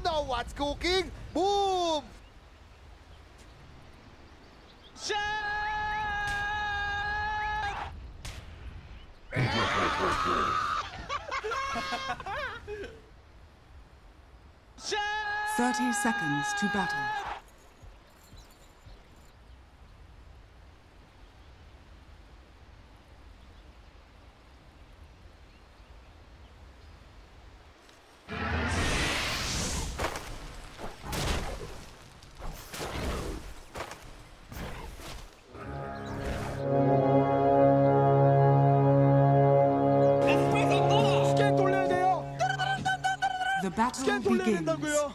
know what's cooking. Boom! Shot! 30 seconds to battle. The battle begins.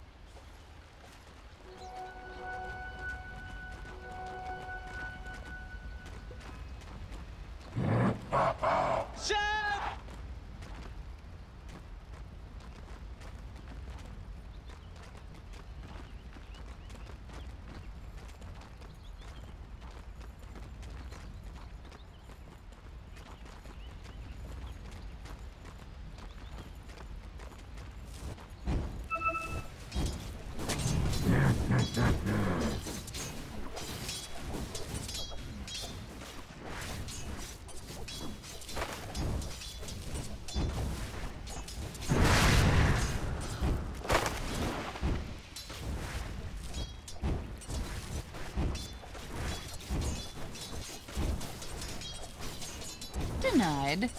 Denied.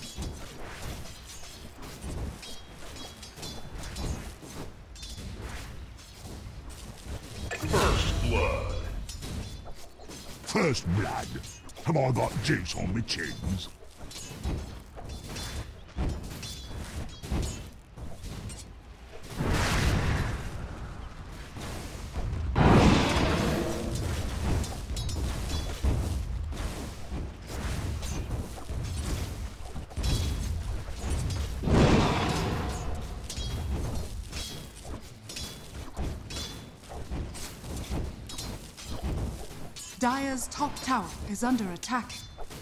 First blood. First blood. Have I got juice on my chins? Dire's top tower is under attack.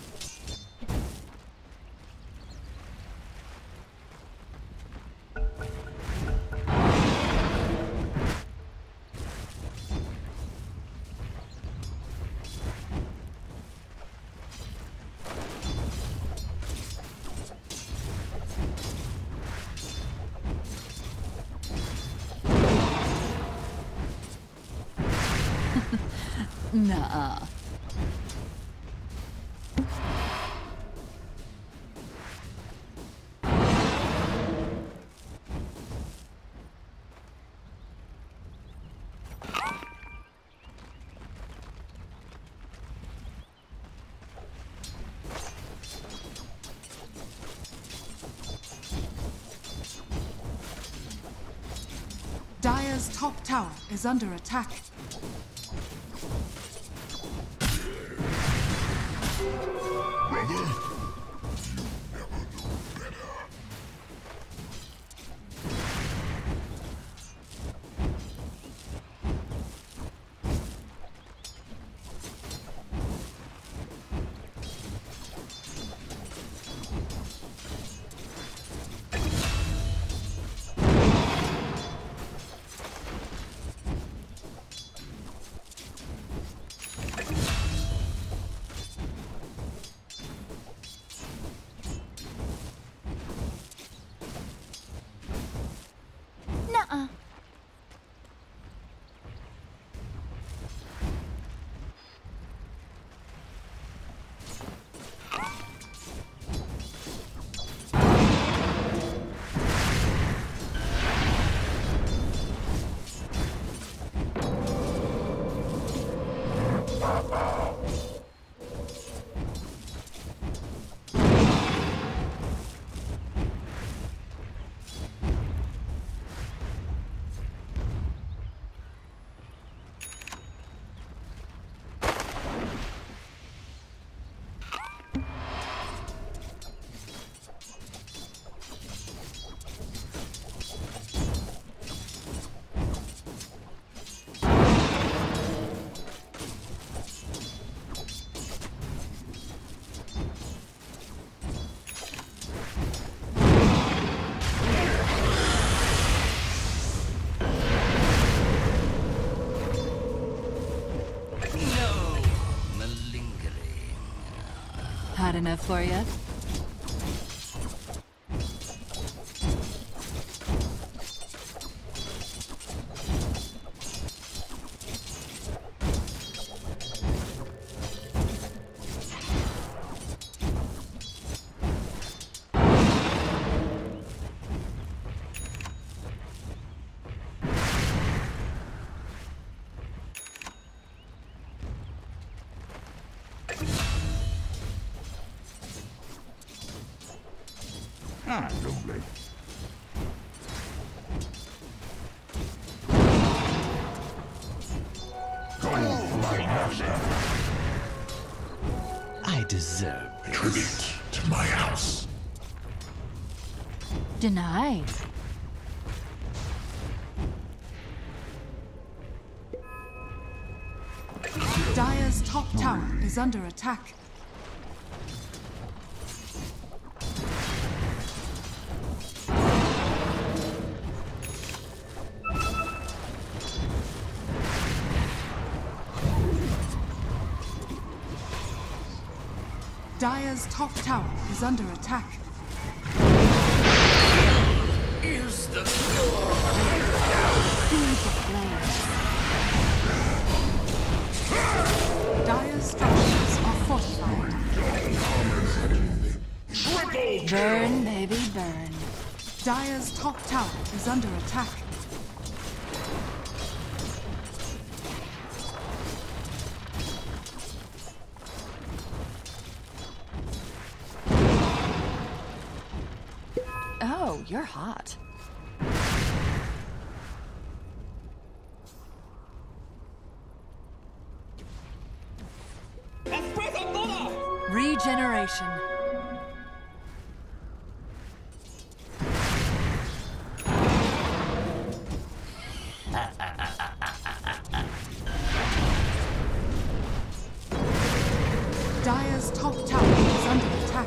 Nuh-uh. Dire's top tower is under attack. Brother, you never knew better. Lina for you. Ah, lovely. Go, my master. I deserve this. Tribute to my house. Denied. Dire's top tower is under attack. Dire's top tower is under attack. Is the Feed the flames. Dire's structures are fortified. Burn, baby, burn. Dire's top tower is under attack. Oh, you're hot. Regeneration. Dire's top tower is under attack.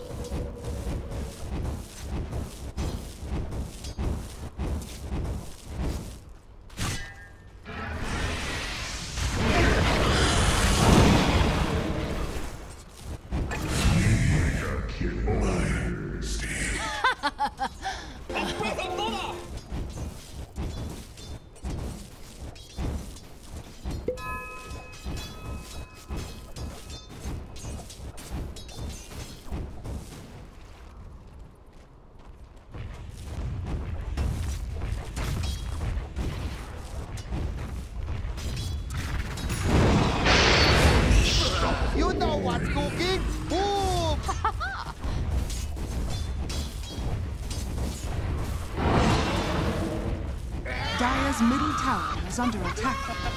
You know what's cooking? Boom! Dire's middle tower is under attack.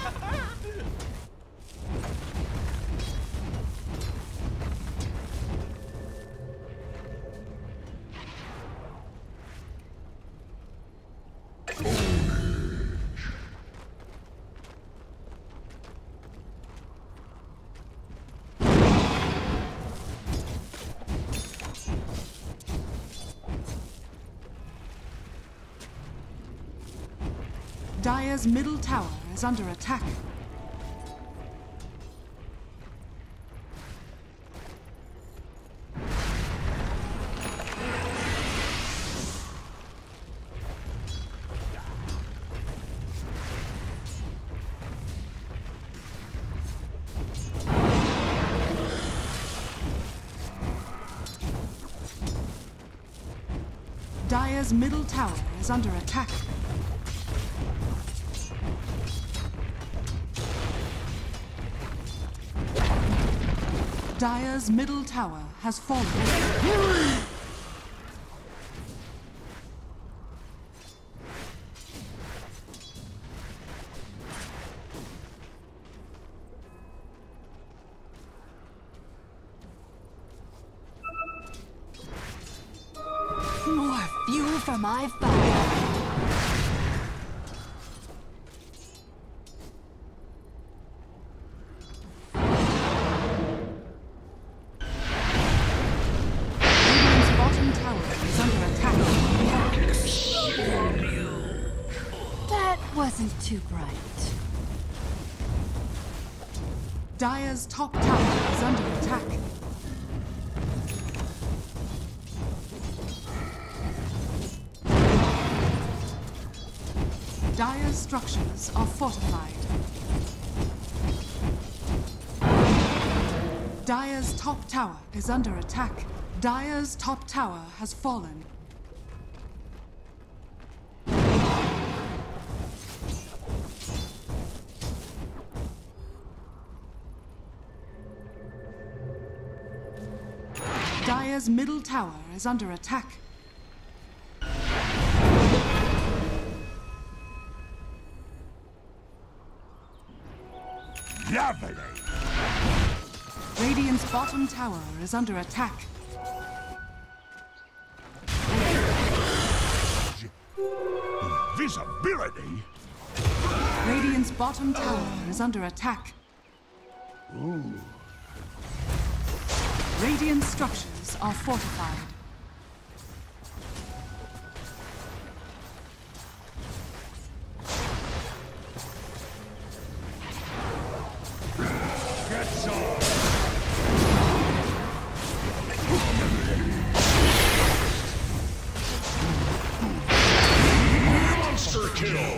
Dire's middle tower is under attack. Dire's middle tower is under attack. Dire's middle tower has fallen. More fuel for my fire. Wasn't too bright. Dire's top tower is under attack. Dire's structures are fortified. Dire's top tower is under attack. Dire's top tower has fallen. Dire's middle tower is under attack. Lovely. Radiant's bottom tower is under attack. Invisibility? Radiant's bottom tower is under attack. Ooh. Radiant structures are fortified. Get some. Monster kill.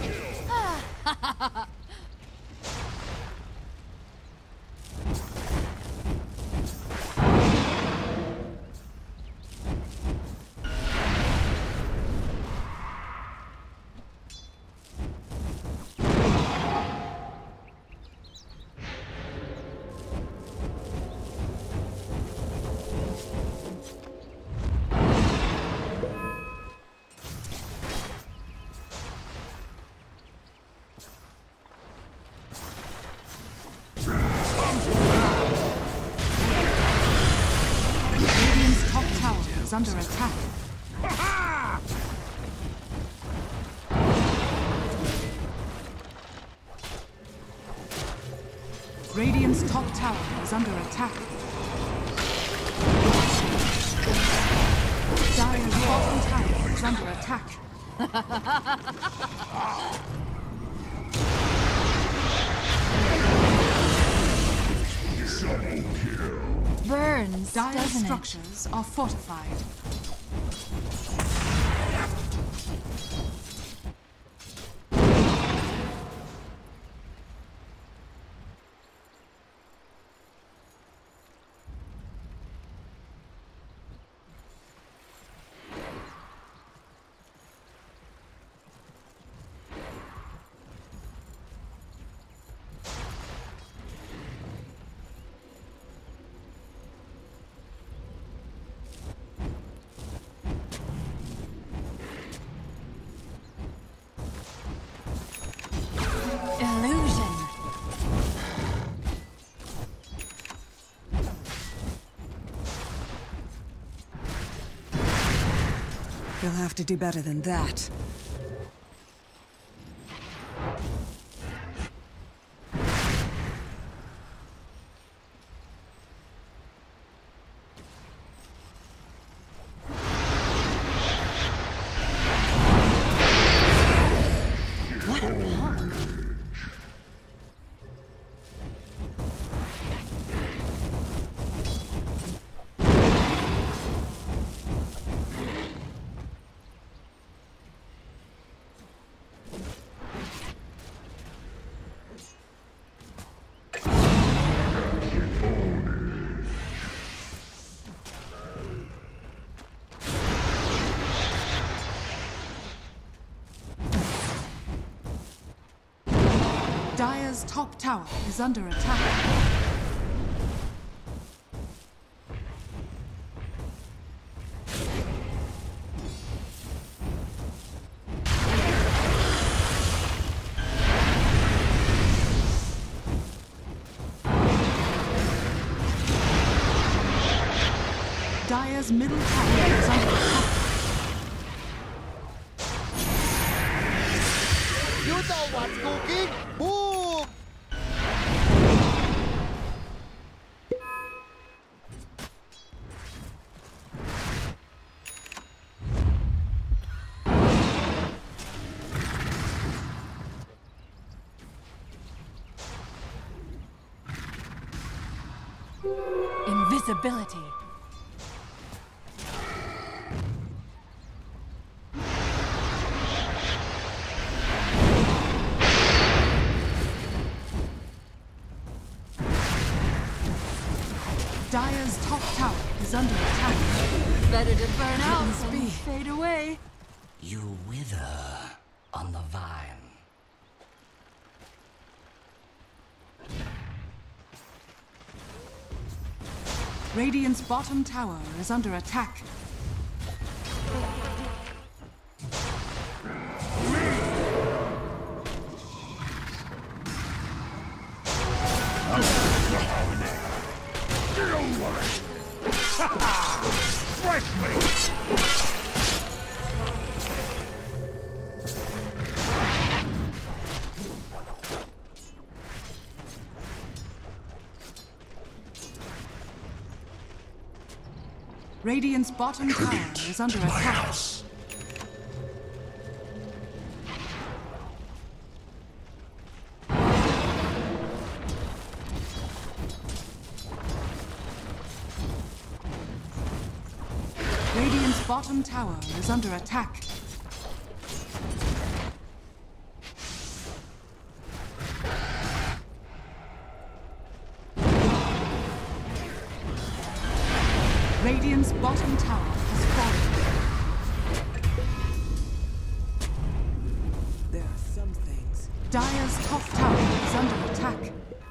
Radiant's top tower is under attack. Radiant's top tower is under attack. Dire's bottom tower is under attack. Double kill. Burns, Dire's doesn't it? structures are fortified. Illusion. You'll have to do better than that. Dire's top tower is under attack. Dire's middle tower is under attack. You know what's cooking? Boom! Invisibility. Dire's top tower is under attack. Better to burn out Must than be. fade away. You wither on the vine. Radiant's bottom tower is under attack. Fresh meat! Radiant's bottom tower is under attack. Radiant's bottom tower is under attack. Radiant's bottom tower has fallen. There are some things. Dire's top tower is under attack.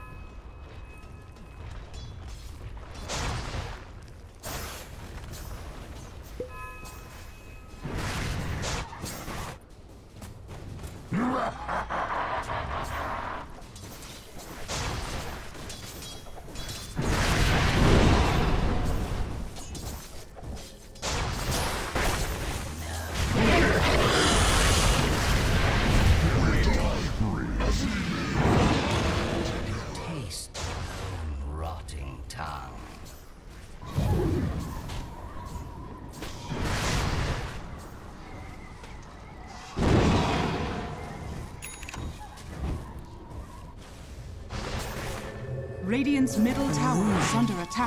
Taste your own rotting tongue. Radiant's middle tower is under attack.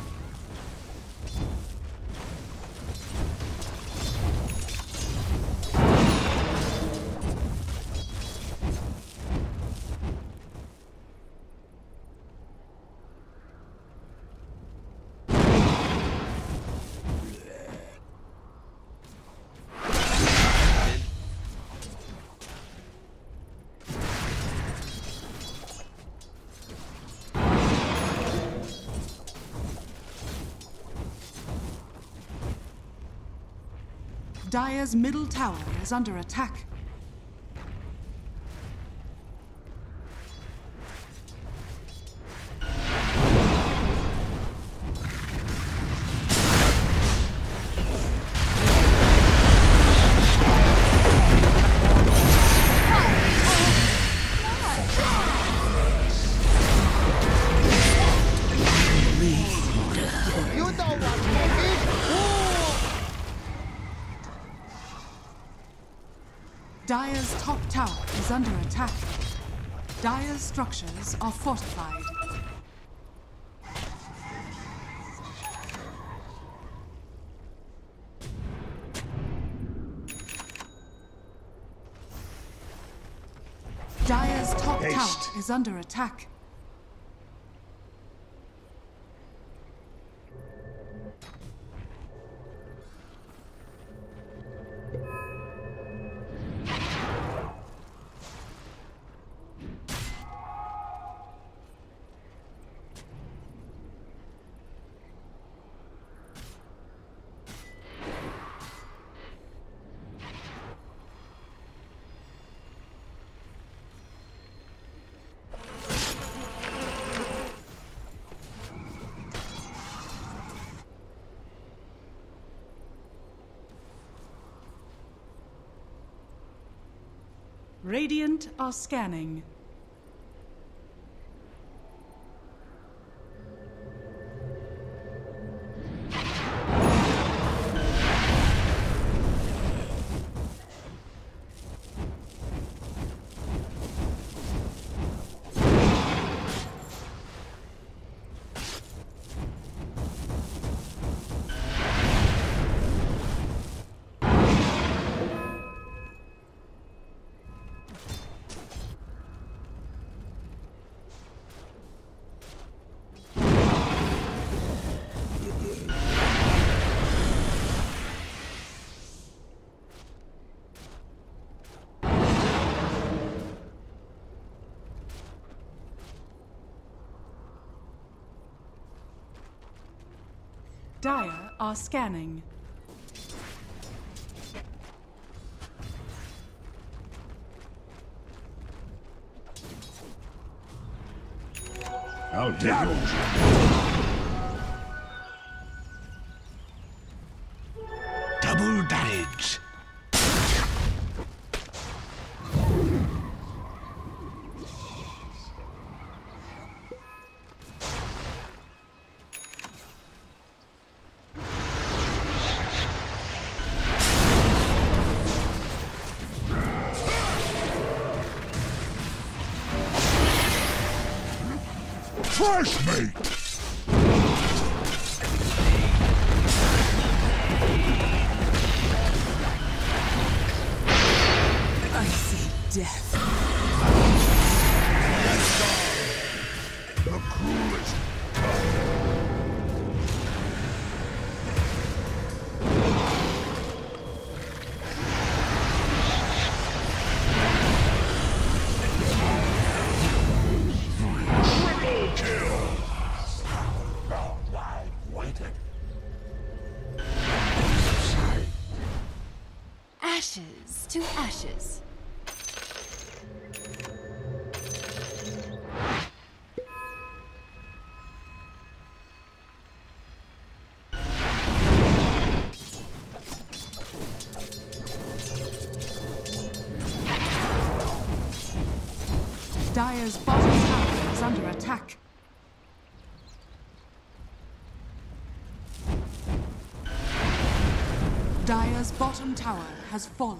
Dire's middle tower is under attack. You know what's cooking? Boom! Dire's top tower is under attack. Dire's structures are fortified. Dire's top Haste. tower is under attack. Radiant are scanning. Dire are scanning. I'll take yours. Double damage. Trash mate! I see death. The cruelest. Ashes to ashes. Dire's bottom tower is under attack. Dire's bottom tower has fallen.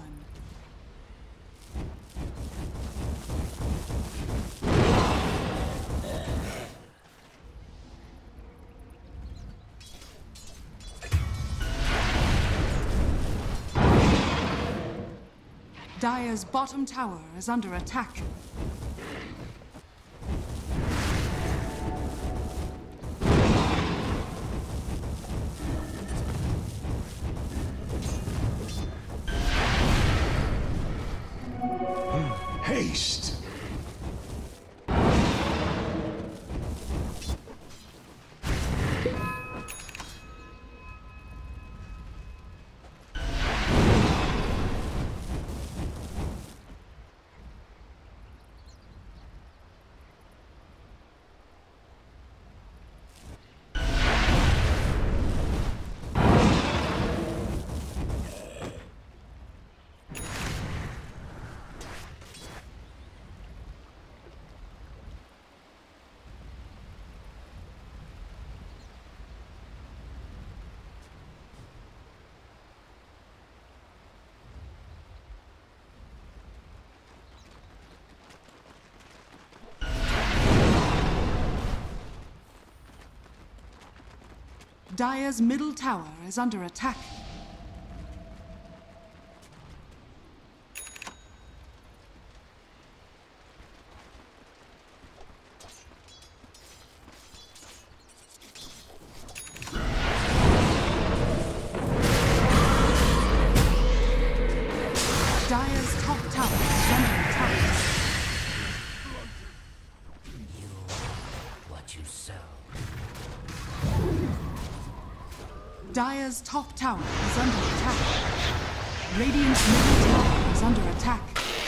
Dire's bottom tower is under attack. Haste. Dire's middle tower is under attack. Dire's top tower is under attack. What you sow. Dire's top tower is under attack. Radiant's middle tower is under attack.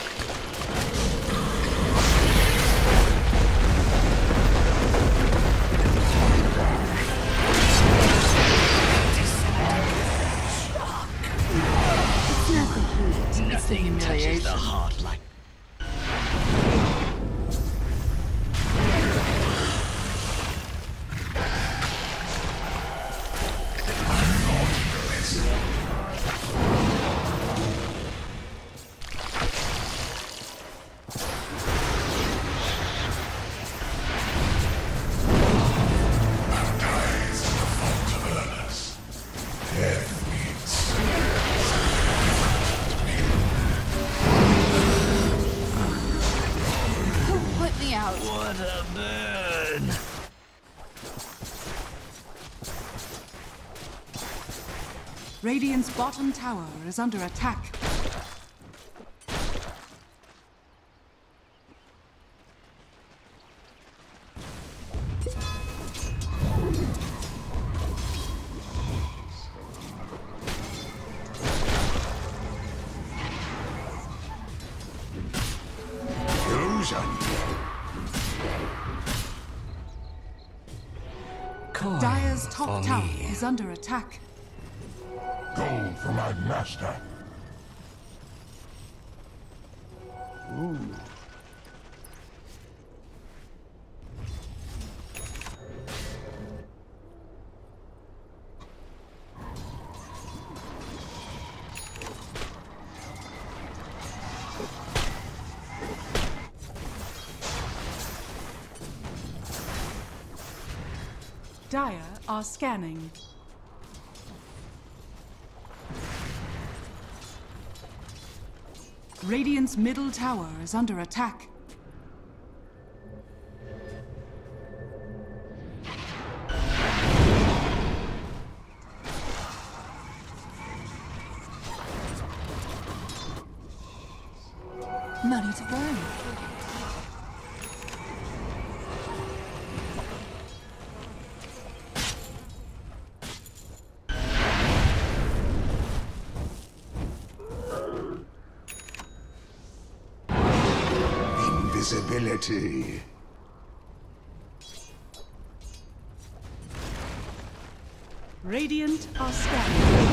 Nothing touches the heart like. What a burn! Radiant's bottom tower is under attack. Arisen. Coin Dire's top for tower me. is under attack. Gold for my master. Dire are scanning. Radiant's middle tower is under attack. Money to burn. Invisibility. Radiant are scanning.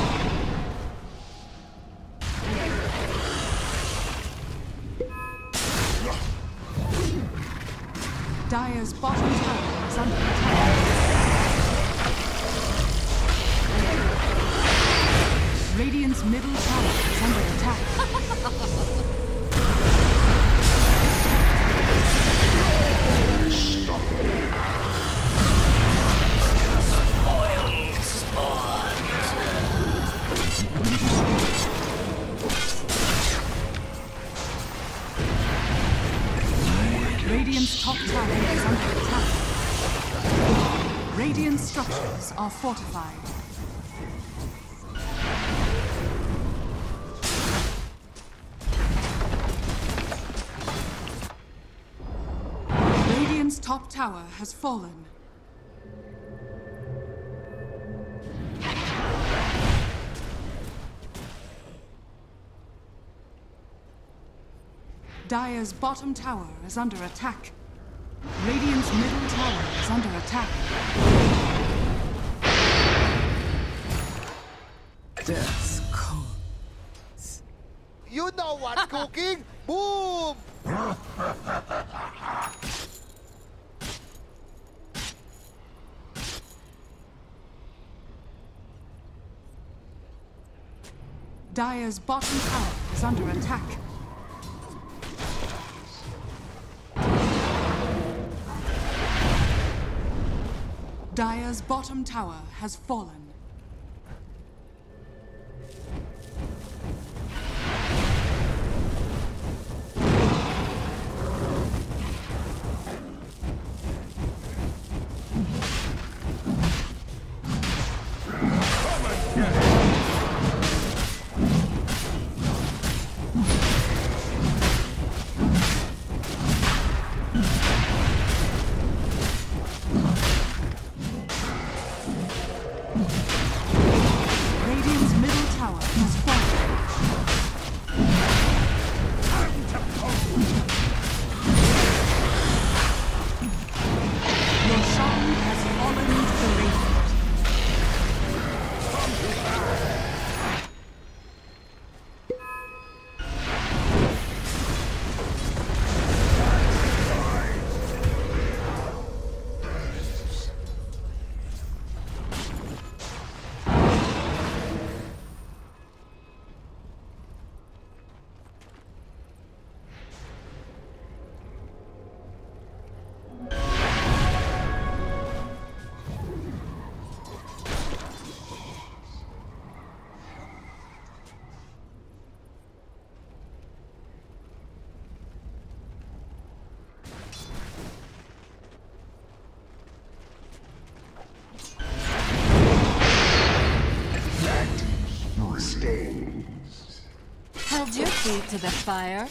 Dire's bottom tower is under attack. Radiant's middle tower is under attack. Radiant's top tower is under attack. Radiant structures are fortified. Radiant's top tower has fallen. Dire's bottom tower is under attack. Radiant's middle tower is under attack. Death's cold. You know what's cooking? Boom! Dire's bottom tower is under attack. Dire's bottom tower has fallen. Radiant's middle tower has fallen. Your song has fallen to the radiant. Held your feet to the fire.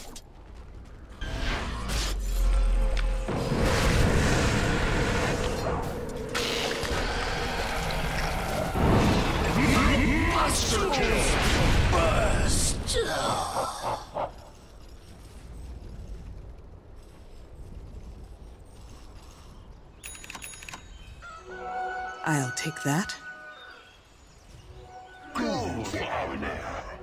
I'll take that. Gold armor.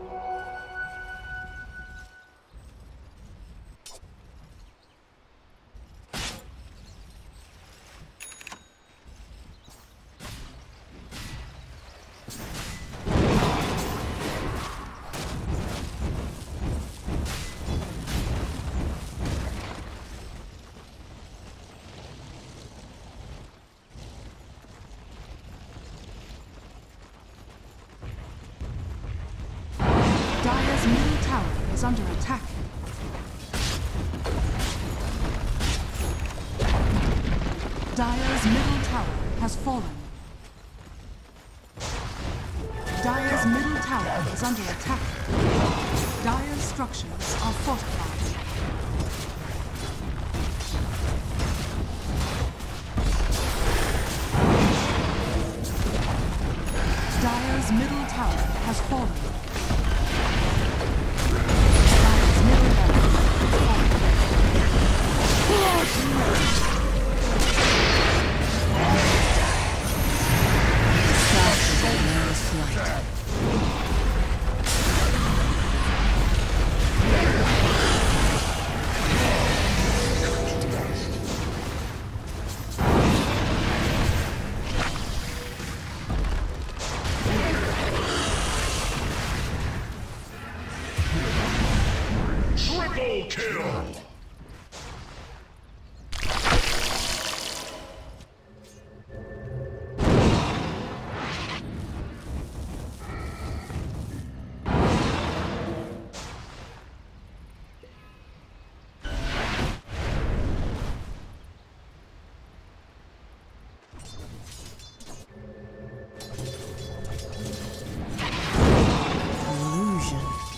Dire's middle tower is under attack. Dire's middle tower has fallen. Dire's middle tower is under attack. Dire's structures are fortified. Dire's middle tower has fallen. Dire's middle tower has fallen. Triple kill! Illusion.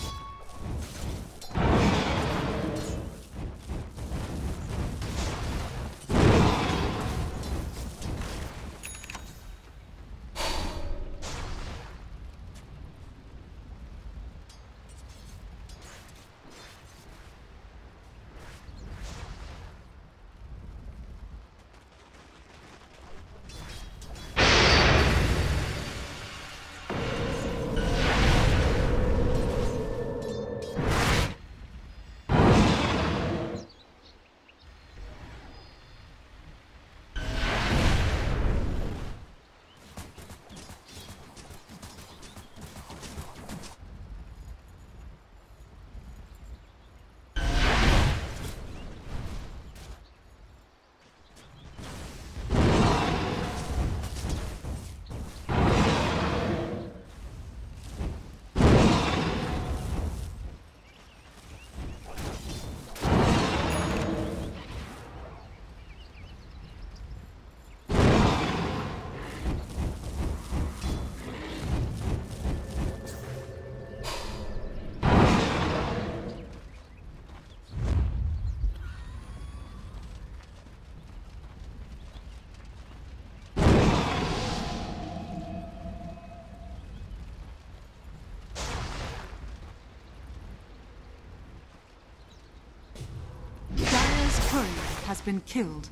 Dire's courier has been killed.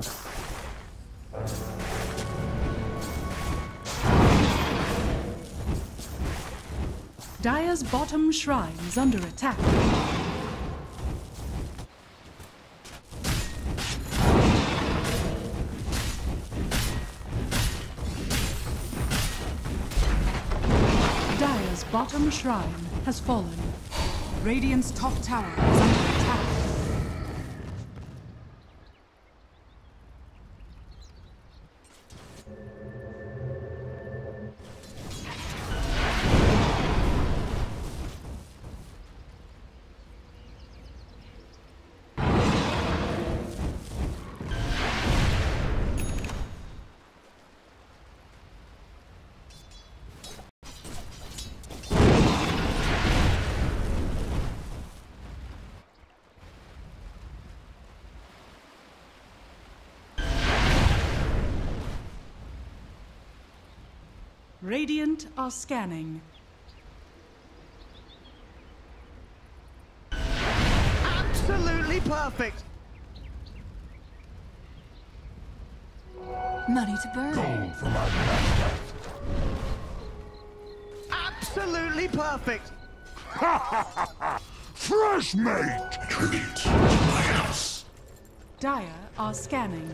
Dire's bottom shrine is under attack. Dire's bottom shrine has fallen. Radiant's top tower is under attack. Radiant are scanning. Absolutely perfect. Money to burn. Gold for my master. Absolutely perfect. Fresh mate. Tribute to my house. Dire are scanning.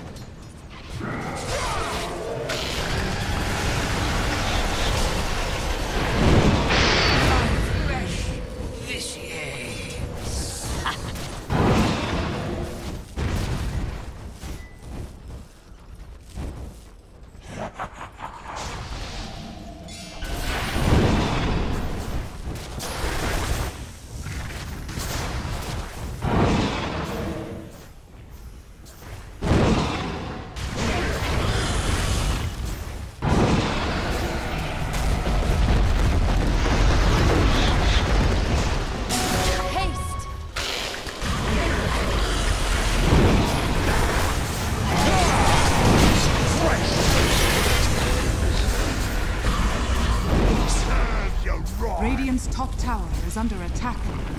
Radiant's top tower is under attack.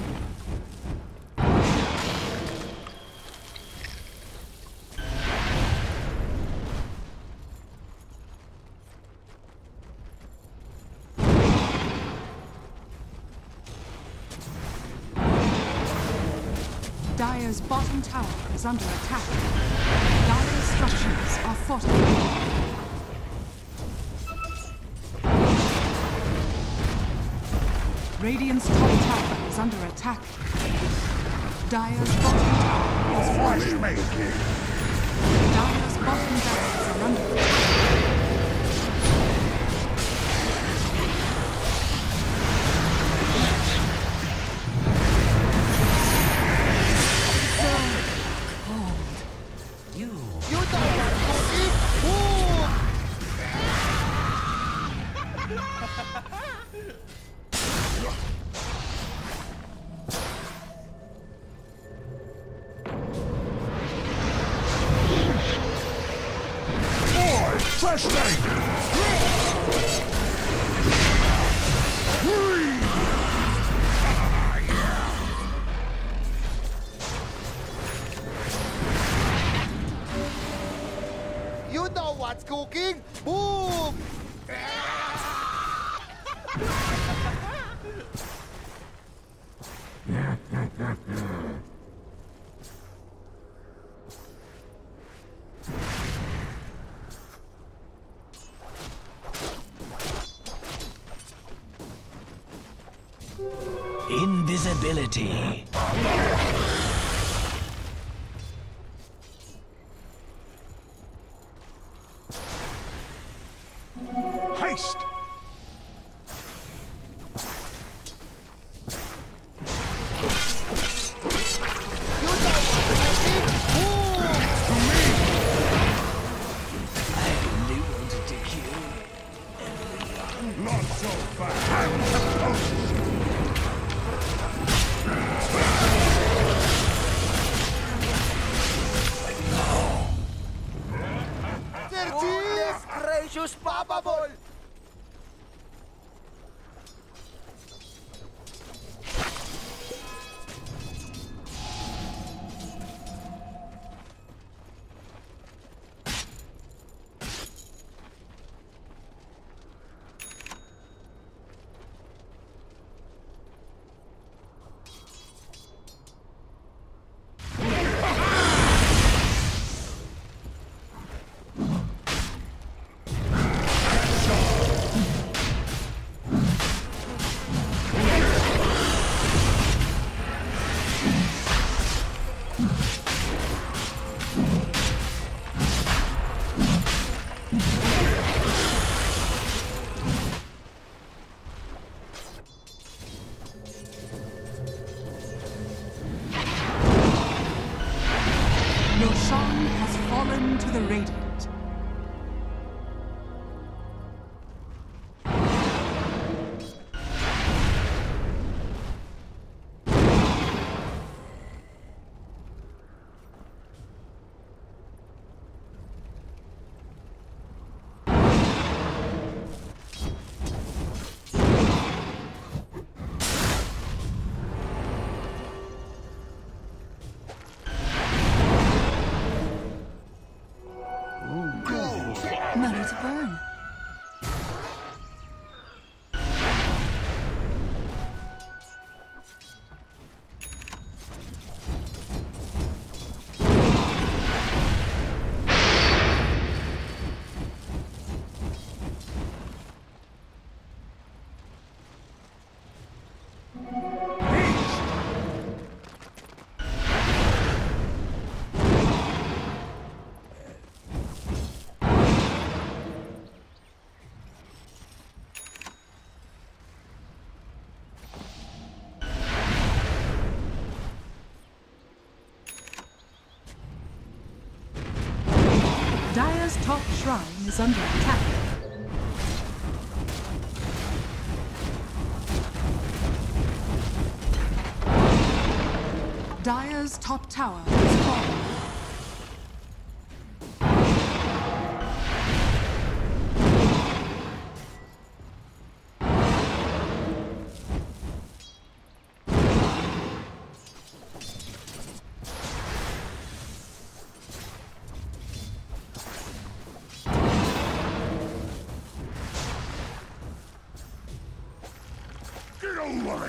Dire's bottom tower is under attack. Dire's structures are fortified. Radiant's top tower is under attack. Dire's bottom tower is falling. Dire's bottom barracks are under attack. You don't want cooking? Boom! Boy, fresh mate. You know what's cooking? Boom! Invisibility. Haste. You know what's cooking? Boom! I only wanted to kill everyone. Not so fast. I'm supposed to. Sergis! Gracious Papa Ball! Roshan has fallen to the Radiant. Dire's top shrine is under attack. Dire's top tower is fallen. Get away!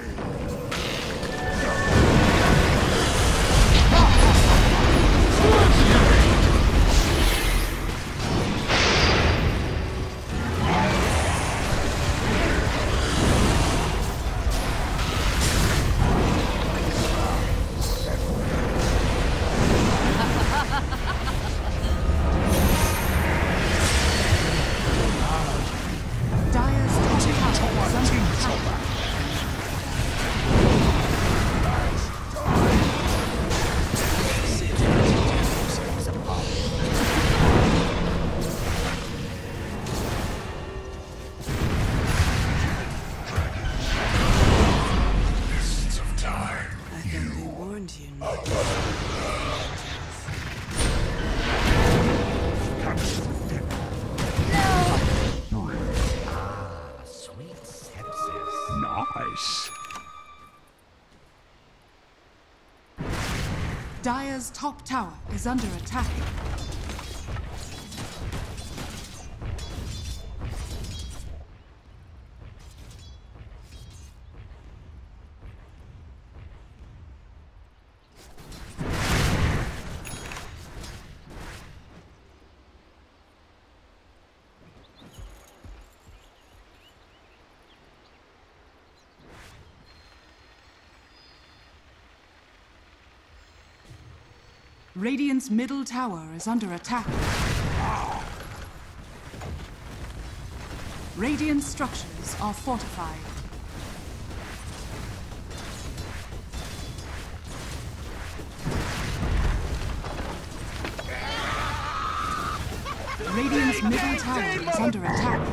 Dire's top tower is under attack. Radiant's middle tower is under attack. Radiant structures are fortified. Radiant's middle tower is under attack.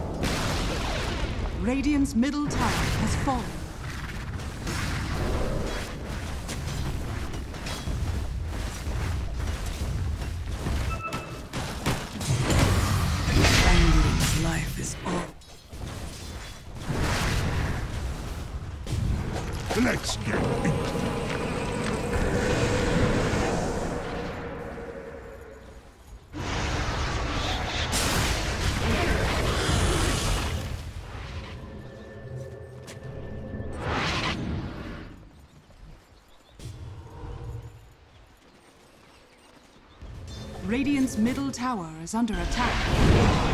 Radiant's middle tower has fallen. Life is all. Let's get beat. Radiant's middle tower is under attack.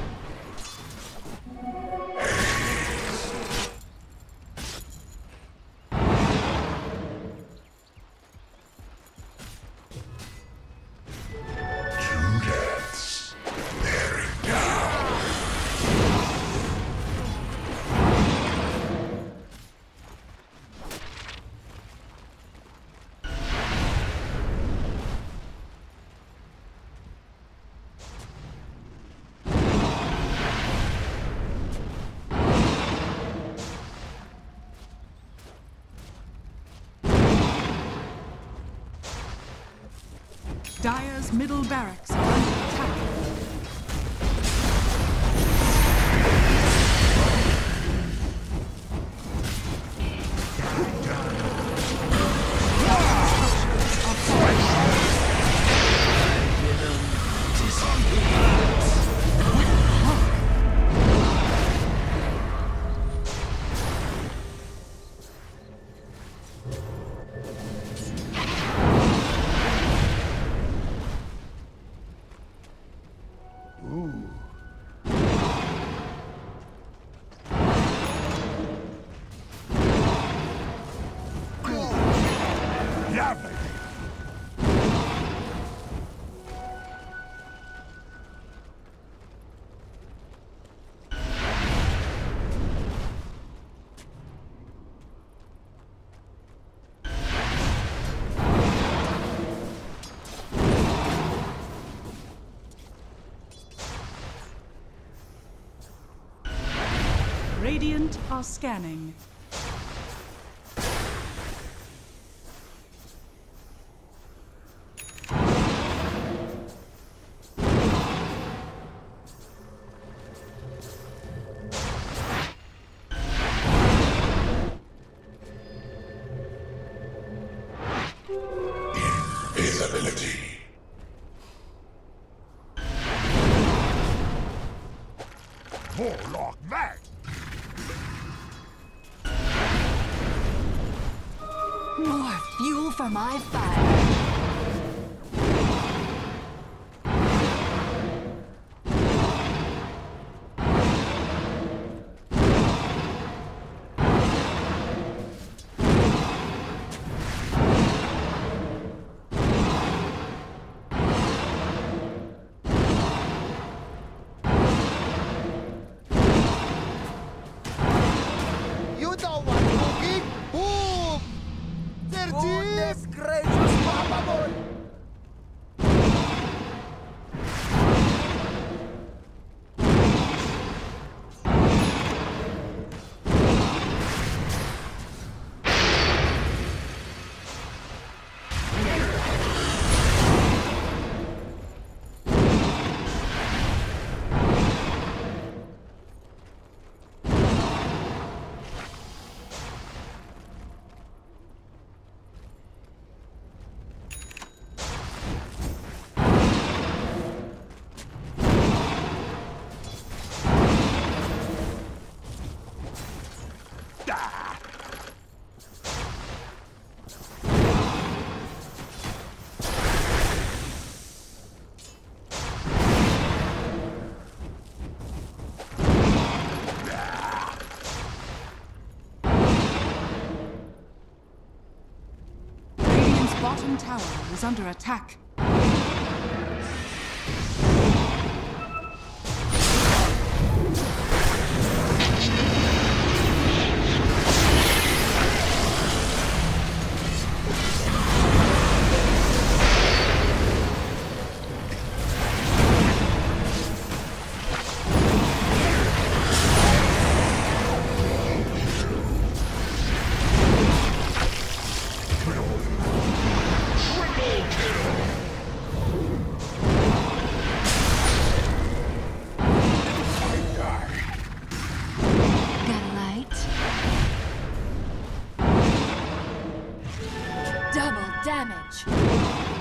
Dire's middle barracks are under attack. Radiant are scanning. Invisibility. More like that. More fuel for my fire. You don't want cooking? Boom! Goodness gracious, Papa boy! Bottom tower is under attack. Got a light? Double damage.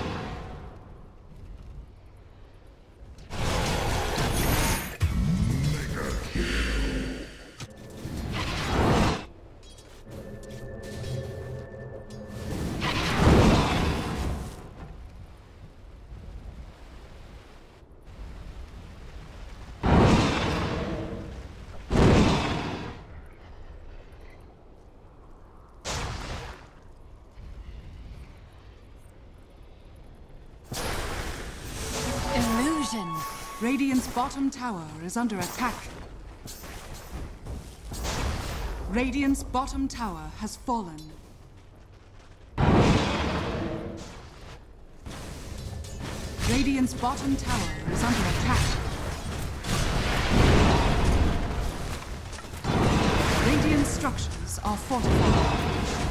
Illusion. Radiant's bottom tower is under attack. Radiant's bottom tower has fallen. Radiant's bottom tower is under attack. Radiant structures are fortified.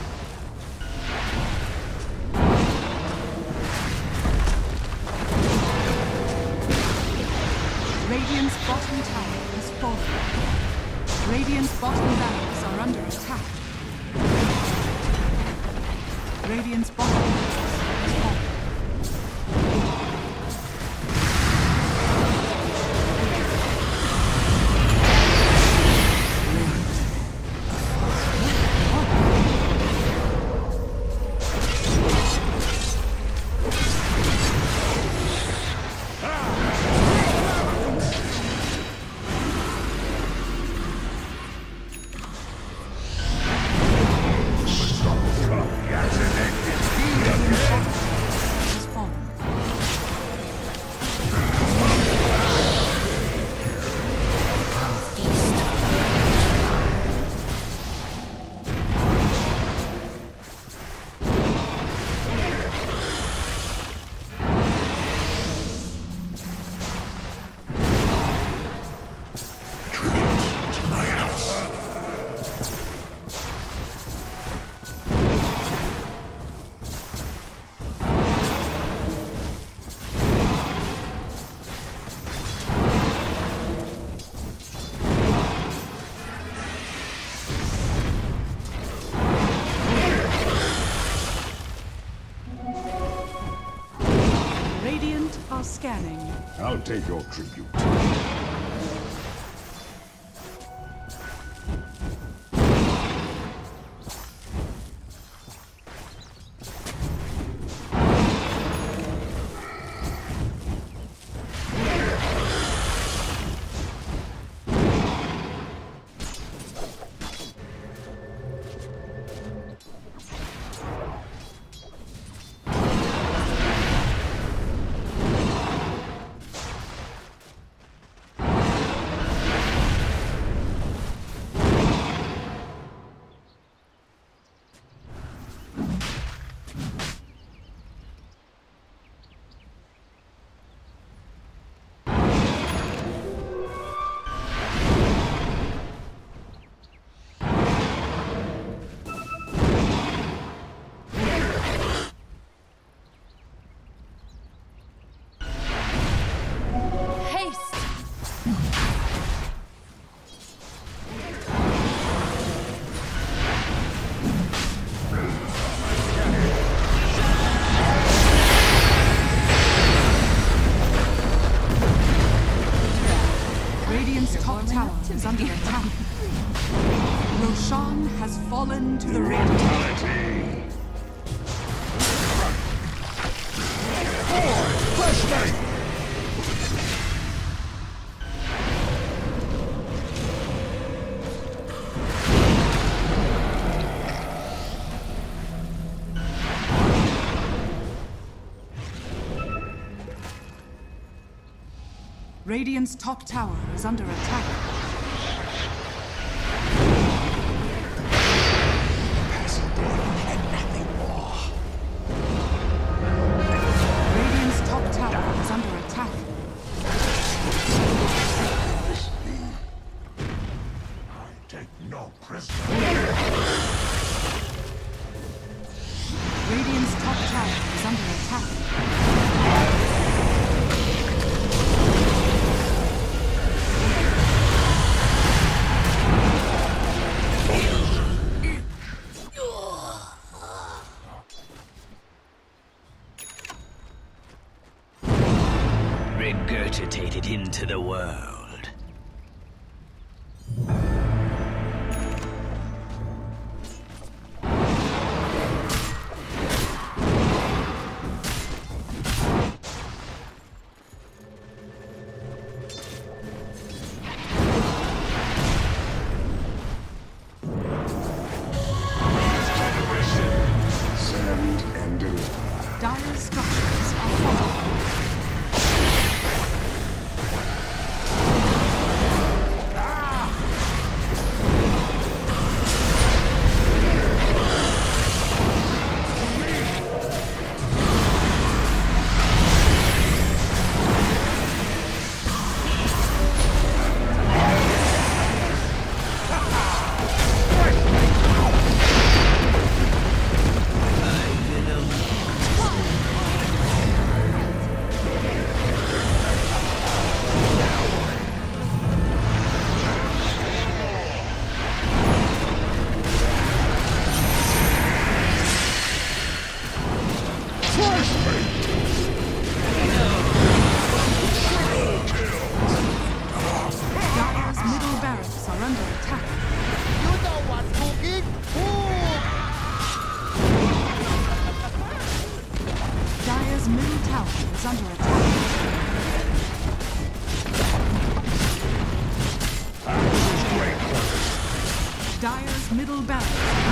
Radiant's bottom tower has fallen. Radiant's bottom barracks are under attack. Radiant's bottom barracks has fallen. Scanning. I'll take your tribute. Radiant's top tower is under attack. Roshan has fallen to the Radiant. Radiant's top tower is under attack. Radiant's top tower is under attack. I take no prisoner. Radiant's top tower is under attack. Regurgitated into the world. Send and deliver. Dire structures are falling. Dire's middle barracks are under attack. You know what's cooking? Boom! Dire's middle tower is under attack. Dire's middle barracks